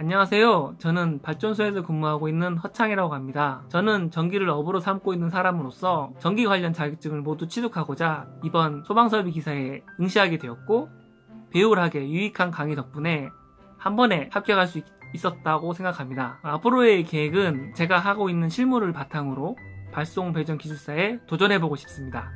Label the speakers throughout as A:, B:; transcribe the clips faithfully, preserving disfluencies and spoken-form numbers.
A: 안녕하세요. 저는 발전소에서 근무하고 있는 허창이라고 합니다. 저는 전기를 업으로 삼고 있는 사람으로서 전기 관련 자격증을 모두 취득하고자 이번 소방설비 기사에 응시하게 되었고, 배울하게 유익한 강의 덕분에 한 번에 합격할 수 있었다고 생각합니다. 앞으로의 계획은 제가 하고 있는 실무를 바탕으로 발송 배전 기술사에 도전해보고 싶습니다.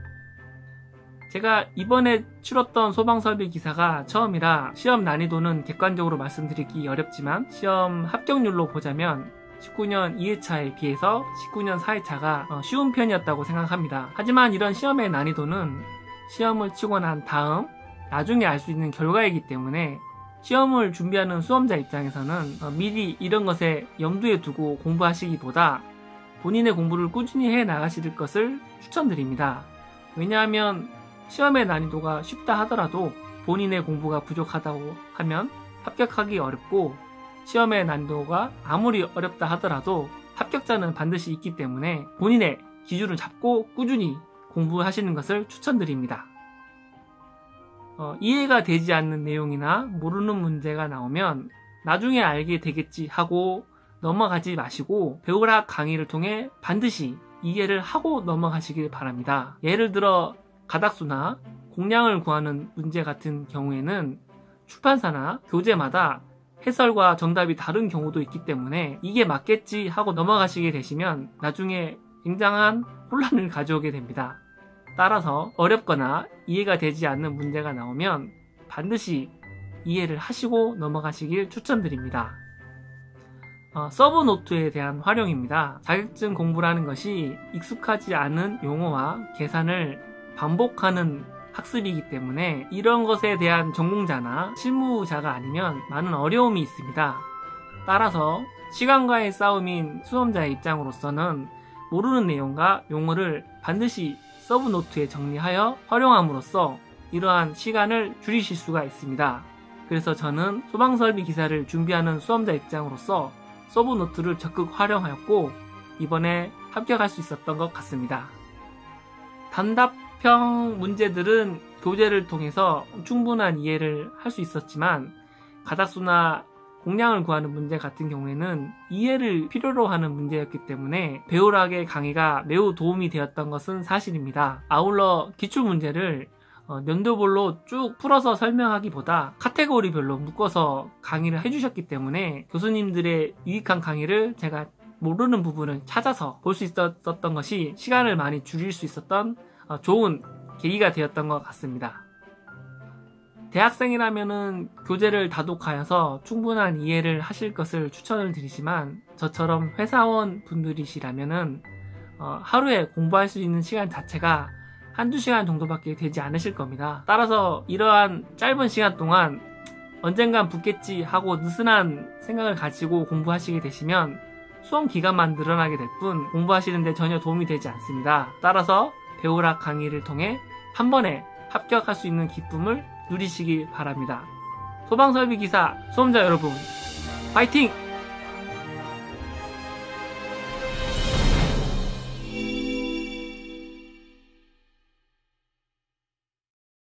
A: 제가 이번에 치렀던 소방설비 기사가 처음이라 시험 난이도는 객관적으로 말씀드리기 어렵지만, 시험 합격률로 보자면 십구 년 이 회차에 비해서 십구 년 사 회차가 쉬운 편이었다고 생각합니다. 하지만 이런 시험의 난이도는 시험을 치고 난 다음 나중에 알 수 있는 결과이기 때문에 시험을 준비하는 수험자 입장에서는 미리 이런 것에 염두에 두고 공부하시기보다 본인의 공부를 꾸준히 해 나가실 것을 추천드립니다. 왜냐하면 시험의 난이도가 쉽다 하더라도 본인의 공부가 부족하다고 하면 합격하기 어렵고, 시험의 난이도가 아무리 어렵다 하더라도 합격자는 반드시 있기 때문에 본인의 기준을 잡고 꾸준히 공부하시는 것을 추천드립니다. 어, 이해가 되지 않는 내용이나 모르는 문제가 나오면 나중에 알게 되겠지 하고 넘어가지 마시고 배우락 강의를 통해 반드시 이해를 하고 넘어가시길 바랍니다. 예를 들어 가닥수나 공량을 구하는 문제 같은 경우에는 출판사나 교재마다 해설과 정답이 다른 경우도 있기 때문에 이게 맞겠지 하고 넘어가시게 되시면 나중에 굉장한 혼란을 가져오게 됩니다. 따라서 어렵거나 이해가 되지 않는 문제가 나오면 반드시 이해를 하시고 넘어가시길 추천드립니다. 어, 서브노트에 대한 활용입니다. 자격증 공부라는 것이 익숙하지 않은 용어와 계산을 반복하는 학습이기 때문에 이런 것에 대한 전공자나 실무자가 아니면 많은 어려움이 있습니다. 따라서 시간과의 싸움인 수험자의 입장으로서는 모르는 내용과 용어를 반드시 서브노트에 정리하여 활용함으로써 이러한 시간을 줄이실 수가 있습니다. 그래서 저는 소방설비 기사를 준비하는 수험자 입장으로서 서브노트를 적극 활용하였고 이번에 합격할 수 있었던 것 같습니다. 단답형 문제들은 교재를 통해서 충분한 이해를 할 수 있었지만, 가닥수나 공량을 구하는 문제 같은 경우에는 이해를 필요로 하는 문제였기 때문에 배우락의 강의가 매우 도움이 되었던 것은 사실입니다. 아울러 기출문제를 연도별로 쭉 풀어서 설명하기보다 카테고리별로 묶어서 강의를 해주셨기 때문에 교수님들의 유익한 강의를 제가 모르는 부분을 찾아서 볼 수 있었던 것이 시간을 많이 줄일 수 있었던 좋은 계기가 되었던 것 같습니다. 대학생이라면은 교재를 다독하여서 충분한 이해를 하실 것을 추천을 드리지만, 저처럼 회사원 분들이시라면은 하루에 공부할 수 있는 시간 자체가 한두 시간 정도밖에 되지 않으실 겁니다. 따라서 이러한 짧은 시간 동안 언젠간 붙겠지 하고 느슨한 생각을 가지고 공부하시게 되시면 수험 기간만 늘어나게 될 뿐 공부하시는데 전혀 도움이 되지 않습니다. 따라서 배우락 강의를 통해 한 번에 합격할 수 있는 기쁨을 누리시기 바랍니다. 소방설비 기사 수험자 여러분, 파이팅!